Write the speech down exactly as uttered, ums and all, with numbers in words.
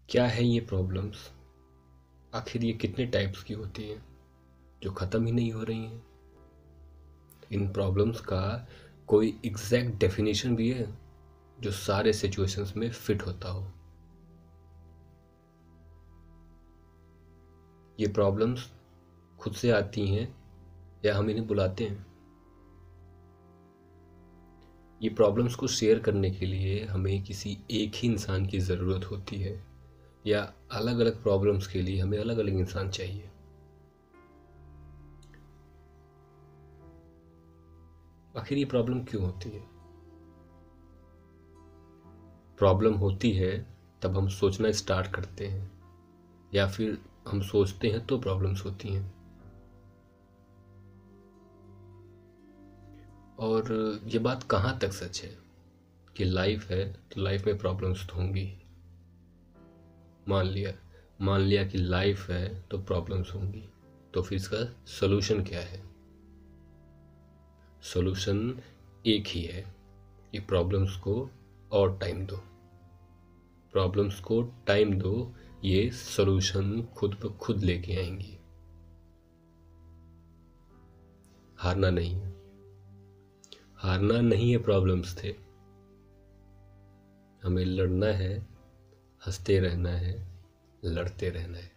क्या है ये प्रॉब्लम्स? आखिर ये कितने टाइप्स की होती हैं जो ख़त्म ही नहीं हो रही हैं? इन प्रॉब्लम्स का कोई एग्जैक्ट डेफिनेशन भी है जो सारे सिचुएशंस में फिट होता हो? ये प्रॉब्लम्स खुद से आती हैं या हम इन्हें बुलाते हैं? ये प्रॉब्लम्स को शेयर करने के लिए हमें किसी एक ही इंसान की ज़रूरत होती है या अलग अलग प्रॉब्लम्स के लिए हमें अलग अलग इंसान चाहिए? आखिर ये प्रॉब्लम क्यों होती है? प्रॉब्लम होती है तब हम सोचना स्टार्ट करते हैं या फिर हम सोचते हैं तो प्रॉब्लम्स होती हैं? और ये बात कहाँ तक सच है कि लाइफ है तो लाइफ में प्रॉब्लम्स तो होंगी? मान लिया मान लिया कि लाइफ है तो प्रॉब्लम्स होंगी, तो फिर इसका सॉल्यूशन क्या है? सॉल्यूशन एक ही है कि प्रॉब्लम्स को और टाइम दो। प्रॉब्लम्स को टाइम दो, ये सॉल्यूशन खुद ब खुद लेके आएंगी। हारना नहीं है, हारना नहीं है प्रॉब्लम्स थे, हमें लड़ना है, हंसते रहना है, लड़ते रहना है।